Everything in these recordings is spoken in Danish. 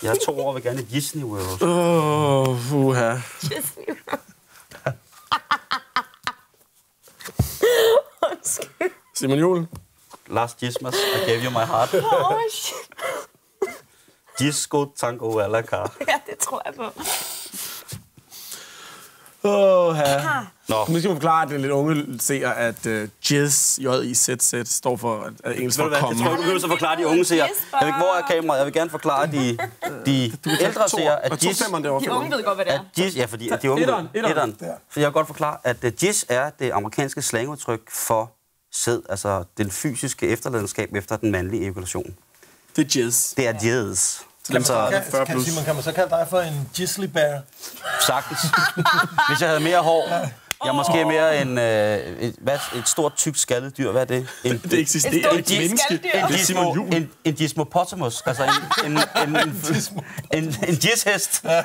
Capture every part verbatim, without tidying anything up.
Jeg har to år og vil gerne i Disney World. Åh, oh, uha. Disney World. Simon Juhl. Last Christmas, I gave you my heart. Åh, oh, shit. Disco Tango a la carte. Ja, det tror jeg på. Åh, oh, ja. Nå. Nu skal man forklare, at den lidt unge ser, at uh, Jizz, J I Z Z, står for at engelsk for Jeg komme. tror, du behøver at forklare de unge seere. Jeg ved ikke, hvor er kameraet? Jeg vil gerne forklare de, de ældre seere, at Jizz... De unge ved godt, hvad det er. Jizz, ja, fordi at de unge... Etteren, etteren. etteren. For jeg vil godt forklare, at uh, Jizz er det amerikanske slangudtryk for sæd, altså den fysiske efterladenskab efter den mandlige ejakulation. Det er Jizz. Det er Jizz. Altså, kan, kan, Simon, kan man så kalde dig for en Jizzly Bear? Sagtens. Hvis jeg havde mere hår, jeg er måske mere en, øh, et, hvad, et stort, tykt skaldet dyr. Hvad er det? En, Det eksisterer Et et stort menneske. skalddyr. Det er Simon Juhl. en, en dismopotamus, altså en, en, en, en, en, en jizzhest. Jizz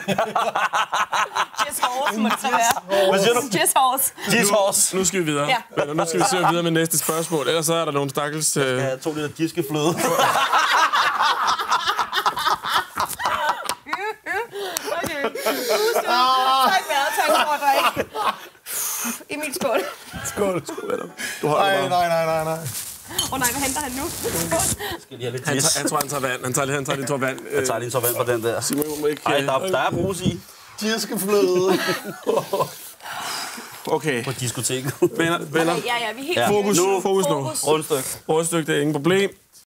horse, må det så være. Hvad siger du? Jizz horse. Jizzhorse. Nu skal vi videre. Ja. Venner, nu skal vi se videre med næste spørgsmål. Ellers så er der nogle stakkels... Øh... Jeg har to liter jiskefløde. Okay. Tak vejret, tak for dig. Emil, skål. Skål. Du holder Nej, bare. nej, nej, nej, nej. Åh oh, nej, hvad henter han nu? Skal lige have lidt Han, jizz. tager, han tror, han tager vand. Han tager, han tager lige en tår vand. Jeg tager lige en så vand på den der. Simon Juhl må ikke... Ej, der, der er brus i. Jiskefløde. Okay. På diskoteket. Venner, venner. Okay, ja, ja, vi er helt Ja. Fokus, Nu. fokus nu. Fokus. Rundstykke. Rundstykke, det er ingen problem.